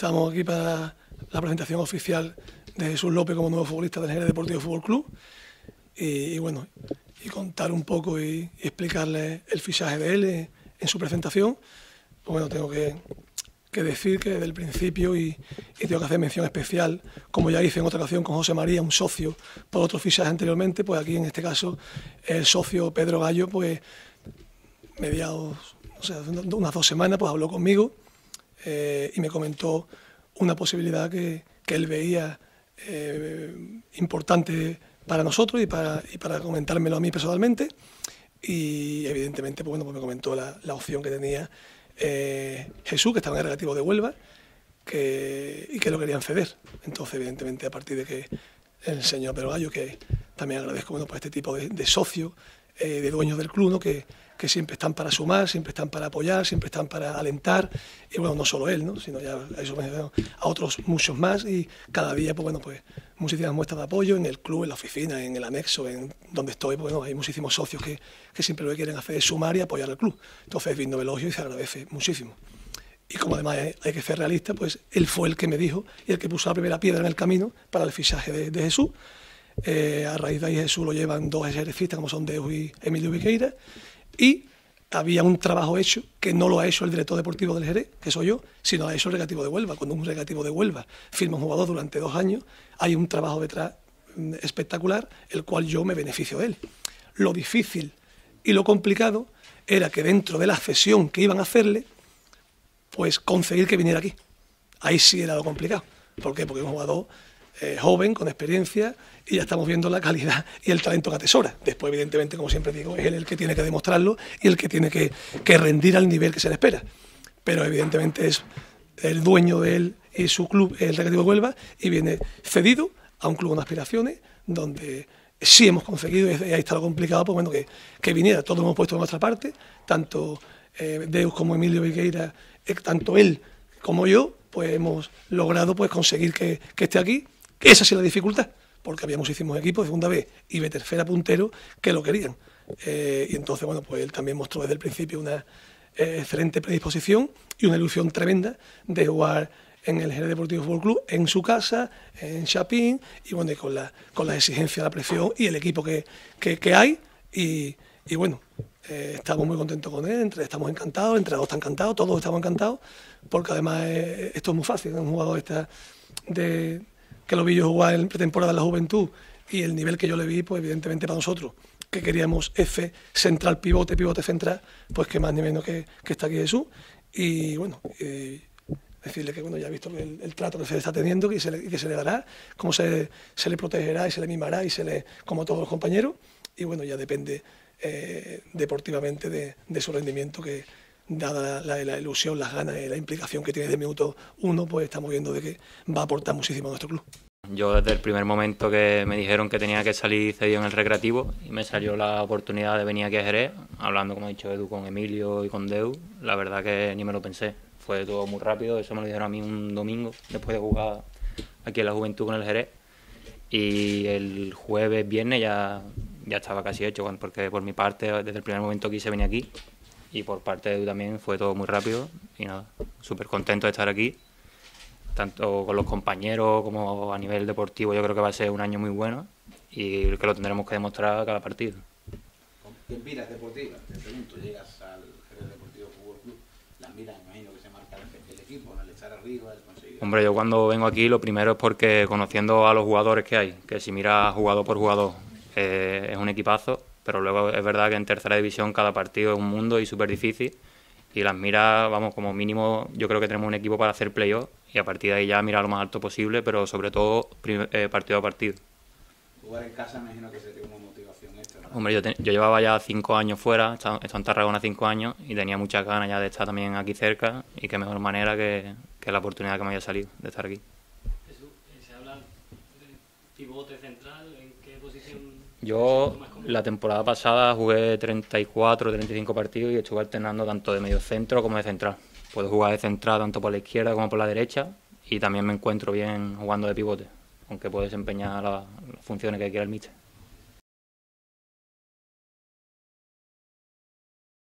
Estamos aquí para la presentación oficial de Jesús López como nuevo futbolista del Jerez Deportivo Fútbol Club y bueno, y contar un poco y explicarle el fichaje de él en su presentación. Pues bueno, tengo que decir que desde el principio y tengo que hacer mención especial, como ya hice en otra ocasión con José María, un socio por otro fichaje anteriormente, pues aquí en este caso el socio Pedro Gallo, pues mediados, o sea, unas 2 semanas, pues habló conmigo y me comentó una posibilidad que él veía importante para nosotros y para comentármelo a mí personalmente, y evidentemente pues bueno, pues me comentó la opción que tenía Jesús, que estaba en el Recreativo de Huelva, y que lo querían ceder. Entonces evidentemente a partir de que el señor Pedro Gallo, que también agradezco, bueno, pues este tipo de socios, de dueños del club, ¿no? que siempre están para sumar, siempre están para apoyar, siempre están para alentar, y bueno, no solo él, ¿no? Sino ya a otros muchos más, y cada día pues bueno, pues muchísimas muestras de apoyo en el club, en la oficina, en el anexo, en donde estoy, pues bueno, hay muchísimos socios que siempre lo que quieren hacer es sumar y apoyar al club. Entonces viendo el elogio y se agradece muchísimo. Y como además hay que ser realista, pues él fue el que me dijo y el que puso la primera piedra en el camino para el fichaje de Jesús. A raíz de ahí Jesús lo llevan 2 ejercistas como son Deus y Emilio Viqueira, y había un trabajo hecho que no lo ha hecho el director deportivo del Jerez, que soy yo, sino lo ha hecho el Recreativo de Huelva. Cuando un Recreativo de Huelva firma un jugador durante 2 años, hay un trabajo detrás espectacular, el cual yo me beneficio de él. Lo difícil y lo complicado era que dentro de la cesión que iban a hacerle, pues conseguir que viniera aquí. Ahí sí era lo complicado. ¿Por qué? Porque es un jugador joven, con experiencia, y ya estamos viendo la calidad y el talento que atesora. Después, evidentemente, como siempre digo, es él el que tiene que demostrarlo y el que tiene que rendir al nivel que se le espera. Pero evidentemente es el dueño de él y su club, el Recreativo de Huelva, y viene cedido a un club con aspiraciones, donde sí hemos conseguido, y ahí está lo complicado, pues bueno, que viniera. Todos hemos puesto de nuestra parte, tanto Deus como Emilio Viqueira, tanto él como yo, pues hemos logrado pues conseguir que esté aquí. Esa sí es la dificultad, porque había muchísimos equipos de segunda B y de tercera puntero que lo querían. Y entonces, bueno, pues él también mostró desde el principio una excelente predisposición y una ilusión tremenda de jugar en el Jerez Deportivo Fútbol Club, en su casa, en Chapín, y bueno, y con la exigencia, la presión y el equipo que hay. Y bueno, estamos muy contentos con él, estamos encantados, el entrenador está encantado, todos estamos encantados, porque además esto es muy fácil, es un jugador que lo vi yo jugar en pretemporada en la Juventud, y el nivel que yo le vi, pues evidentemente para nosotros, que queríamos F central, pivote central, pues que más ni menos que está aquí Jesús. Y bueno, decirle que bueno, ya he visto el trato que se le está teniendo, que se le dará, cómo se le protegerá y se le mimará, como todos los compañeros, y bueno, ya depende deportivamente de su rendimiento, que dada la ilusión, las ganas y la implicación que tiene desde el minuto 1, pues estamos viendo de que va a aportar muchísimo a nuestro club. Yo desde el primer momento que me dijeron que tenía que salir cedido en el Recreativo y me salió la oportunidad de venir aquí a Jerez, hablando, como ha dicho Edu, con Emilio y con Deus, la verdad que ni me lo pensé. Fue todo muy rápido, eso me lo dijeron a mí un domingo, después de jugar aquí en la Juventud con el Jerez. Y el jueves, viernes ya estaba casi hecho, porque por mi parte, desde el primer momento quise venir aquí, y por parte de Edu también fue todo muy rápido, y nada, súper contento de estar aquí, tanto con los compañeros como a nivel deportivo. Yo creo que va a ser un año muy bueno y que lo tendremos que demostrar cada partido. ¿Con qué miras deportivas? Te pregunto, llegas al Jerez Deportivo Fútbol Club, las miras, imagino que se marca el equipo, el estar arriba, el conseguir... Hombre, yo cuando vengo aquí lo primero es porque conociendo a los jugadores que hay, que si miras jugador por jugador es un equipazo, pero luego es verdad que en tercera división cada partido es un mundo y súper difícil, y las miras, vamos, como mínimo yo creo que tenemos un equipo para hacer playoff, y a partir de ahí ya mirar lo más alto posible, pero sobre todo partido a partido. Jugar en casa me imagino que sería una motivación extra, ¿no? Hombre, yo llevaba ya 5 años fuera, he estado en Tarragona 5 años, y tenía muchas ganas ya de estar también aquí cerca, y qué mejor manera que la oportunidad que me haya salido de estar aquí. Jesús, se habla de pivote central, ¿en qué posición? Yo la temporada pasada jugué 34 o 35 partidos y estuve alternando tanto de medio centro como de central. Puedo jugar de central tanto por la izquierda como por la derecha, y también me encuentro bien jugando de pivote, aunque puedo desempeñar las funciones que quiera el míster.